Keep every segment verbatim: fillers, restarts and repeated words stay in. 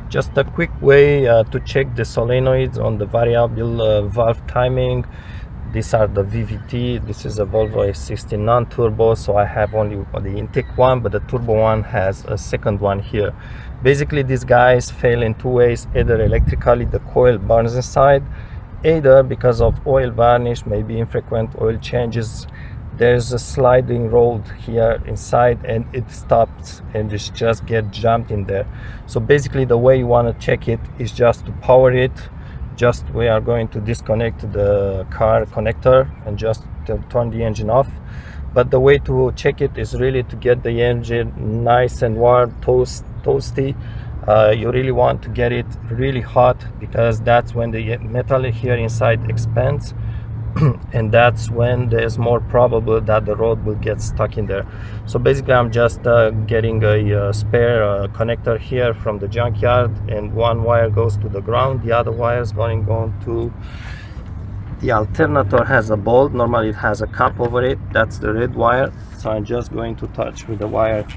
Just a quick way uh, to check the solenoids on the variable uh, valve timing. These are the V V T. This is a Volvo S sixty non-turbo, so I have only the intake one, but the turbo one has a second one here. Basically, these guys fail in two ways: either electrically the coil burns inside, either because of oil varnish, maybe infrequent oil changes. There's a sliding rod here inside and it stops and it just get jumped in there. So basically the way you want to check it is just to power it. Just we are going to disconnect the car connector and just to turn the engine off. But the way to check it is really to get the engine nice and warm, toast, toasty. Uh, you really want to get it really hot, because that's when the metal here inside expands and that's when there's more probable that the rod will get stuck in there. So basically I'm just uh, getting a uh, spare uh, connector here from the junkyard, and one wire goes to the ground, the other wire is going on to the alternator. Has a bolt, normally it has a cap over it, that's the red wire. So I'm just going to touch with the wire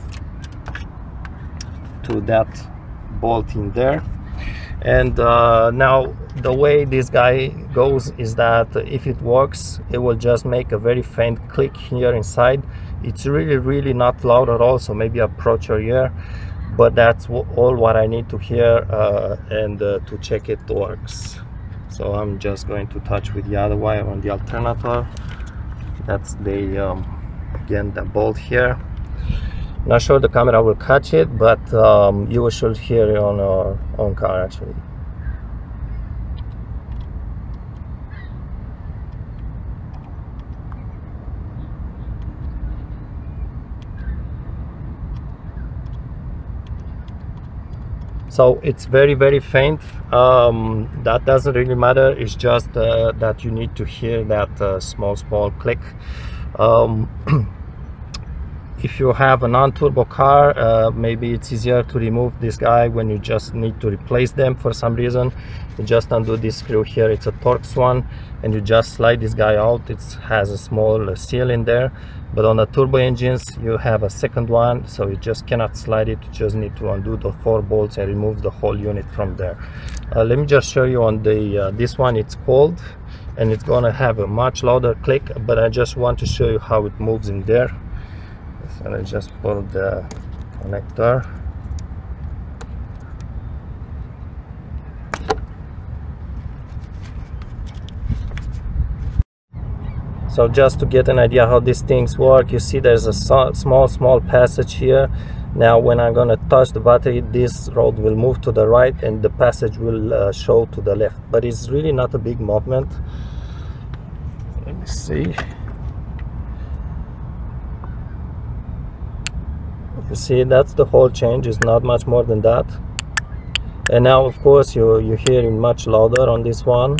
to that bolt in there. And uh, now the way this guy goes is that if it works, it will just make a very faint click here inside. It's really really not loud at all, so maybe approach your ear, but that's all what I need to hear uh, and uh, to check it works. So I'm just going to touch with the other wire on the alternator. That's the um, again the bolt here. Not sure the camera will catch it, but um, you should hear it on our own car actually. So it's very very faint. Um, that doesn't really matter. It's just uh, that you need to hear that uh, small small click. Um, If you have a non-turbo car, uh, maybe it's easier to remove this guy when you just need to replace them for some reason. You just undo this screw here, it's a Torx one, and you just slide this guy out. It has a small uh, seal in there, but on the turbo engines you have a second one, so you just cannot slide it. You just need to undo the four bolts and remove the whole unit from there. Uh, let me just show you on the uh, this one. It's cold and it's gonna have a much louder click, but I just want to show you how it moves in there. So I just pull the connector. So just to get an idea how these things work, you see there's a so small small passage here. Now when I'm gonna touch the battery, this rod will move to the right and the passage will uh, show to the left, but it's really not a big movement. Let me see. You see, that's the whole change. Is not much more than that. And now of course you you hear it much louder on this one.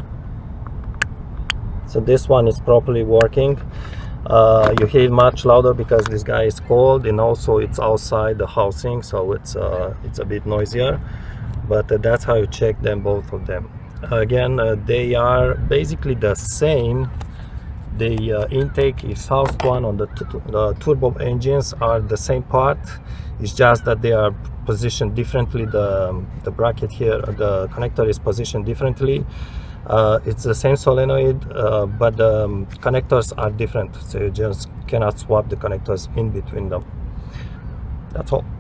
So this one is properly working. Uh, you hear it much louder because this guy is cold, and also it's outside the housing, so it's uh, it's a bit noisier. But uh, that's how you check them, both of them. Again, uh, they are basically the same. The uh, intake exhaust one on the, the turbo engines are the same part. It's just that they are positioned differently. The, the bracket here, the connector is positioned differently. Uh, it's the same solenoid, uh, but the um, connectors are different, so you just cannot swap the connectors in between them. That's all.